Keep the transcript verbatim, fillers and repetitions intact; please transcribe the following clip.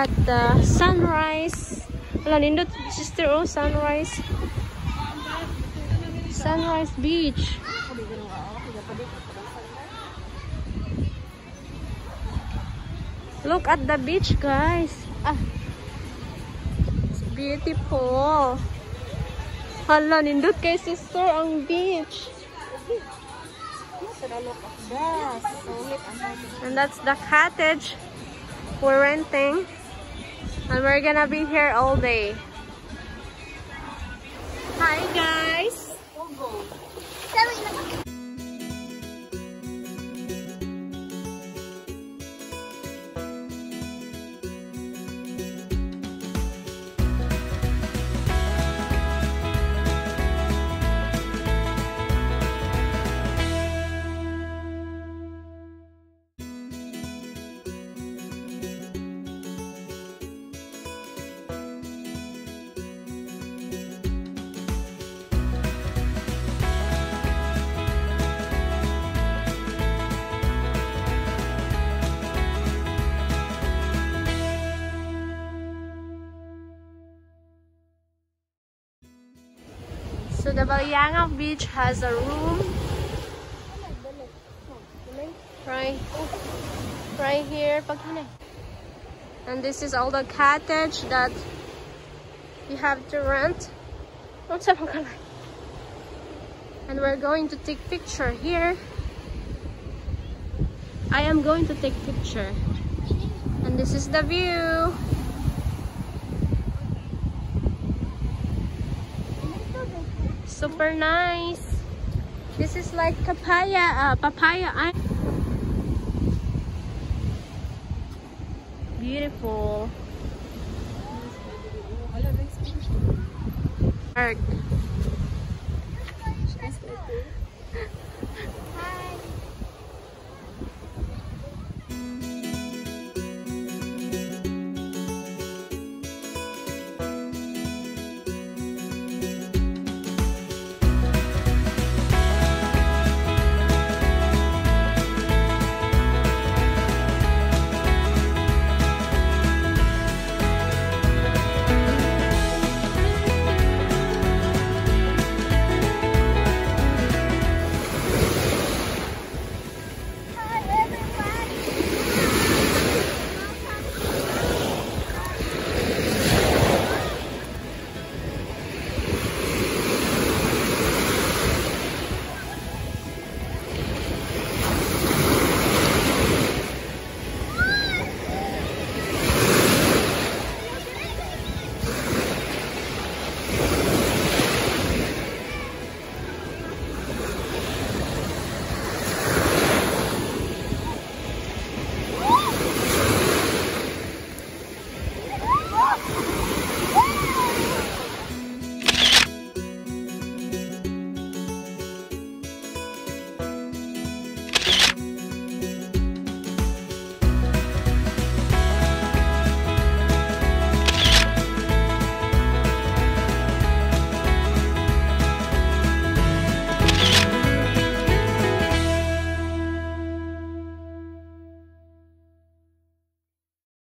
at the sunrise. Wala, nindot, sister, oh, sunrise. Sunrise beach. Look at the beach, guys. Ah, it's beautiful. Hala, nindot kay sister ang beach. And that's the cottage we're renting. And we're gonna be here all day. Hi, guys. So the Balyanga beach has a room right, right here. And this is all the cottage that you have to rent. And we're going to take picture here. I am going to take picture. And this is the view. Super nice. This is like papaya, uh, papaya island. Beautiful. Park.